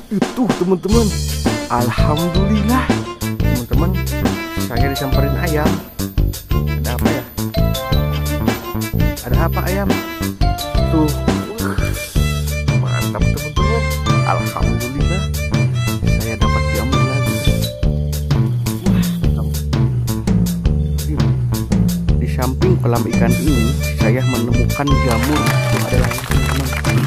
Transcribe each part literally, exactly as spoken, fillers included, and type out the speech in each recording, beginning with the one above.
Itu teman-teman, alhamdulillah teman-teman, saya disamperin ayam. Ada apa ya? Ada apa ayam? Tuh, mantap teman-teman, alhamdulillah saya dapat jamur lagi. Wah, di samping kolam ikan ini saya menemukan jamur. Tuh, ada lagi teman-teman.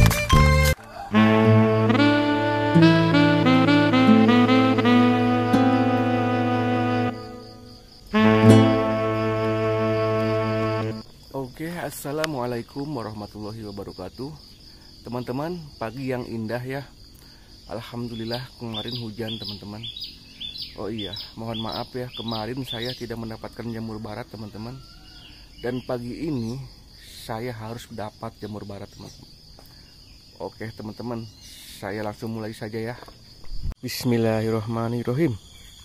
Oke, assalamualaikum warahmatullahi wabarakatuh. Teman-teman, pagi yang indah ya. Alhamdulillah kemarin hujan teman-teman. Oh iya, mohon maaf ya, kemarin saya tidak mendapatkan jamur barat teman-teman. Dan pagi ini saya harus dapat jamur barat teman-teman. Oke teman-teman, saya langsung mulai saja ya. Bismillahirrahmanirrahim.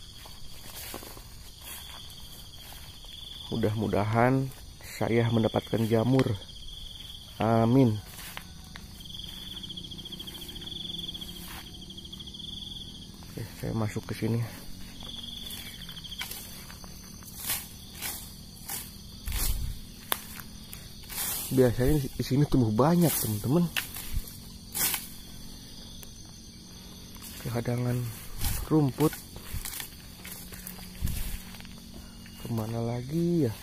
Mudah-mudahan saya mendapatkan jamur. Amin. Oke, saya masuk ke sini. Biasanya di sini tumbuh banyak teman-teman. Kehadangan rumput. Kemana lagi ya?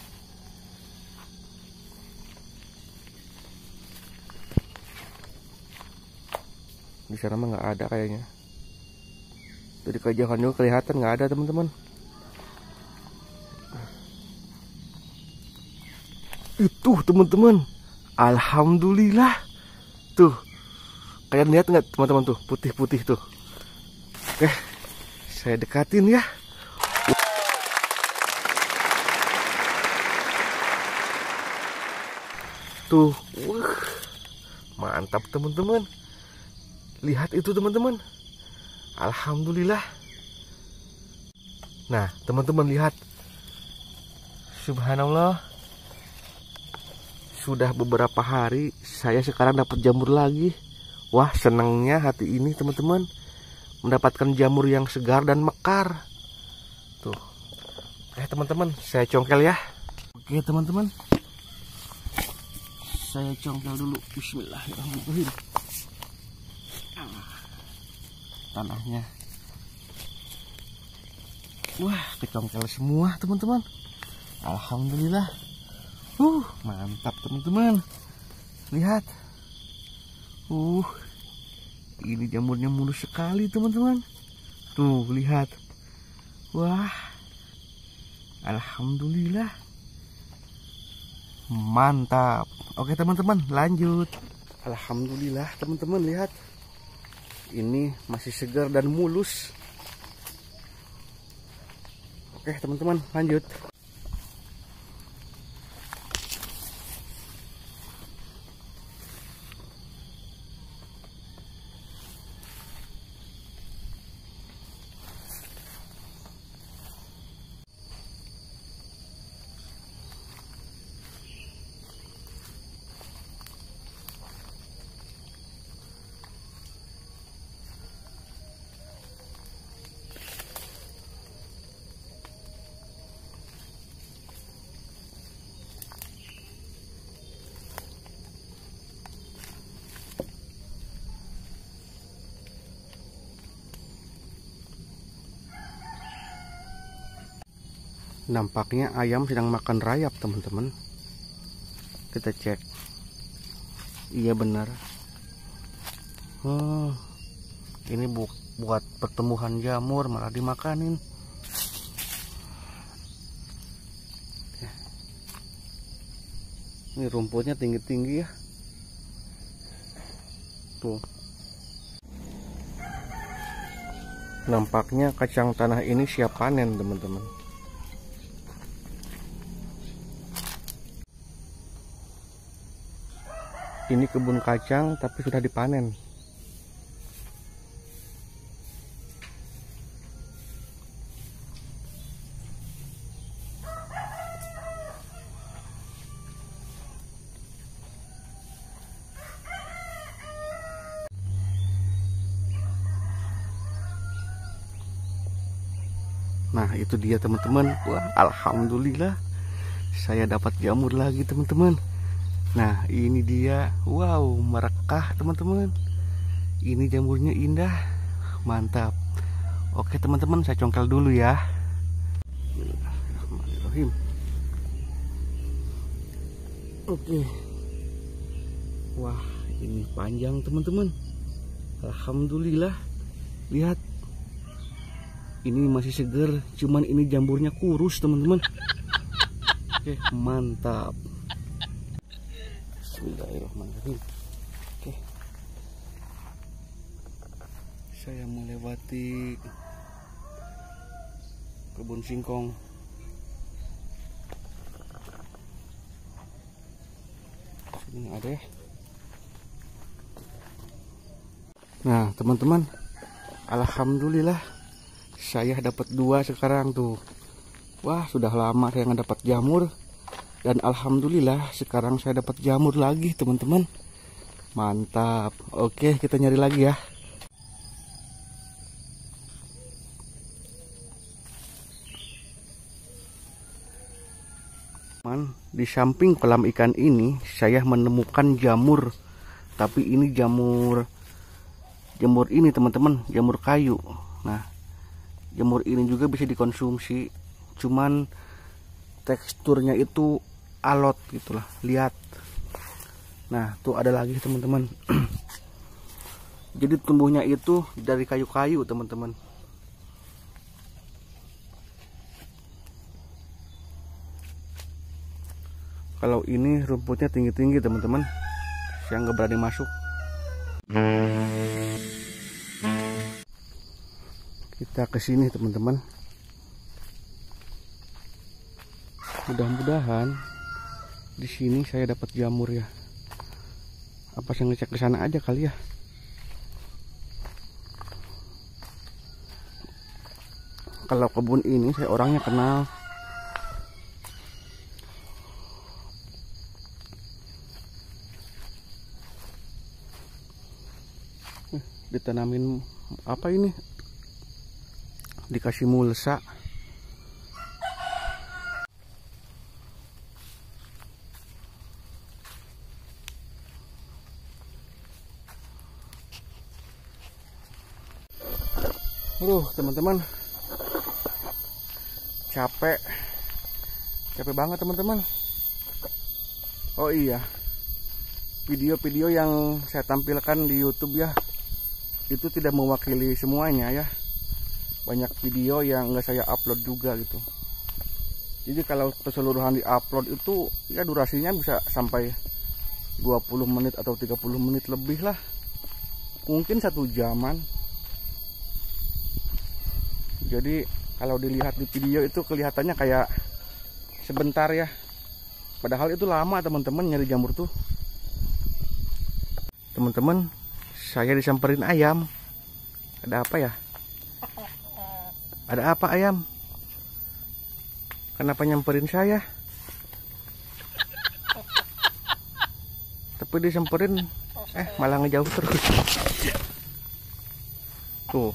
Di sana mah nggak ada kayaknya. Dari kejauhan juga kelihatan nggak ada teman-teman. Itu teman-teman, alhamdulillah. Tuh, kalian lihat nggak teman-teman tuh, putih-putih tuh. Oke, saya dekatin ya. Tuh, wah, mantap teman-teman. Lihat itu teman-teman, alhamdulillah. Nah teman-teman lihat, subhanallah, sudah beberapa hari saya sekarang dapat jamur lagi. Wah, senangnya hati ini teman-teman, mendapatkan jamur yang segar dan mekar. Tuh, eh teman-teman, saya congkel ya. Oke teman-teman, saya congkel dulu. Bismillahirrahmanirrahim. Tanahnya, wah, kecongkel semua teman-teman. Alhamdulillah. Uh, mantap teman-teman. Lihat. Uh, ini jamurnya mulus sekali teman-teman. Tuh, lihat. Wah, alhamdulillah. Mantap. Oke teman-teman, lanjut. Alhamdulillah teman-teman, lihat. Ini masih segar dan mulus. Oke teman-teman, lanjut. Nampaknya ayam sedang makan rayap teman-teman. Kita cek. Iya benar. Oh, ini bu buat pertumbuhan jamur malah dimakanin. Ini rumputnya tinggi-tinggi ya. Tuh. Nampaknya kacang tanah ini siap panen teman-teman. Ini kebun kacang tapi sudah dipanen. Nah itu dia teman-teman. Wah alhamdulillah saya dapat jamur lagi teman-teman. Nah ini dia. Wow merekah teman-teman. Ini jamurnya indah. Mantap. Oke teman-teman, saya congkel dulu ya. Bismillahirrahmanirrahim. Oke. Wah ini panjang teman-teman. Alhamdulillah. Lihat. Ini masih seger, cuman ini jamurnya kurus teman-teman. Oke, mantap. Bismillahirrahmanirrahim. Oke. Saya melewati kebun singkong. Sini ada ya. Nah, teman-teman, alhamdulillah saya dapat dua sekarang tuh. Wah sudah lama saya nggak dapat jamur. Dan alhamdulillah sekarang saya dapat jamur lagi teman-teman. Mantap. Oke kita nyari lagi ya. Teman, di samping kolam ikan ini saya menemukan jamur. Tapi ini jamur Jamur ini teman-teman, jamur kayu. Nah jamur ini juga bisa dikonsumsi, cuman teksturnya itu alot gitulah. Lihat. Nah tuh ada lagi teman-teman. Jadi tumbuhnya itu dari kayu-kayu teman-teman. Kalau ini rumputnya tinggi-tinggi teman-teman, saya nggak berani masuk. Kita ke sini teman-teman. Mudah-mudahan di sini saya dapat jamur ya. Apa saya ngecek ke sana aja kali ya? Kalau kebun ini saya orangnya kenal. Ditanamin apa ini? Dikasih mulsa. Aduh teman-teman, capek capek banget teman-teman. Oh iya, video-video yang saya tampilkan di YouTube ya, itu tidak mewakili semuanya ya. Banyak video yang nggak saya upload juga gitu. Jadi kalau keseluruhan di upload itu ya durasinya bisa sampai dua puluh menit atau tiga puluh menit lebih lah. Mungkin satu jaman. Jadi kalau dilihat di video itu kelihatannya kayak sebentar ya. Padahal itu lama teman-teman nyari jamur tuh. Teman-teman, saya disamperin ayam. Ada apa ya? Ada apa ayam? Kenapa nyamperin saya? Tapi disamperin, eh malah ngejauh terus. Tuh,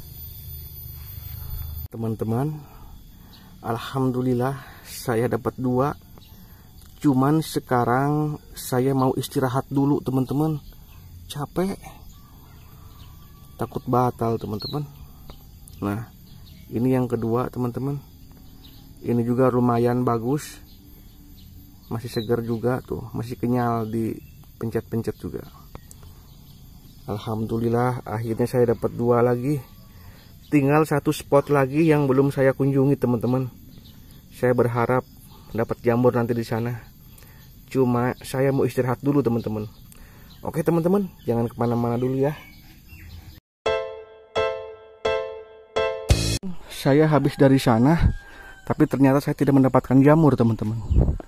teman-teman, alhamdulillah saya dapat dua. Cuman sekarang saya mau istirahat dulu teman-teman. Capek, takut batal teman-teman. Nah ini yang kedua teman-teman. Ini juga lumayan bagus. Masih segar juga tuh. Masih kenyal, dipencet-pencet juga. Alhamdulillah akhirnya saya dapat dua lagi. Tinggal satu spot lagi yang belum saya kunjungi teman-teman. Saya berharap dapat jamur nanti di sana. Cuma saya mau istirahat dulu teman-teman. Oke teman-teman, jangan kemana-mana dulu ya. Saya habis dari sana, tapi ternyata saya tidak mendapatkan jamur teman-teman.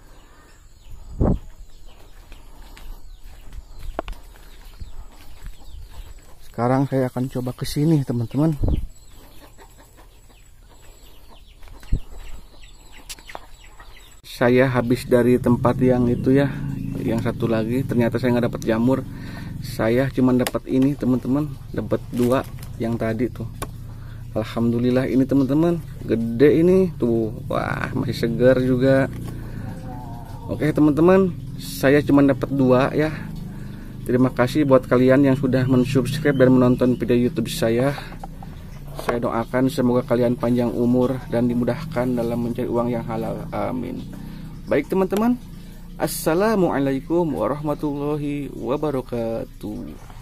Sekarang saya akan coba ke sini teman-teman. Saya habis dari tempat yang itu ya, yang satu lagi ternyata saya nggak dapat jamur. Saya cuma dapat ini teman-teman, dapat dua yang tadi tuh. Alhamdulillah ini teman-teman gede ini tuh. Wah, masih segar juga. Oke teman-teman, saya cuma dapat dua ya. Terima kasih buat kalian yang sudah mensubscribe dan menonton video YouTube saya. Saya doakan semoga kalian panjang umur dan dimudahkan dalam mencari uang yang halal. Amin. Baik teman-teman, assalamualaikum warahmatullahi wabarakatuh.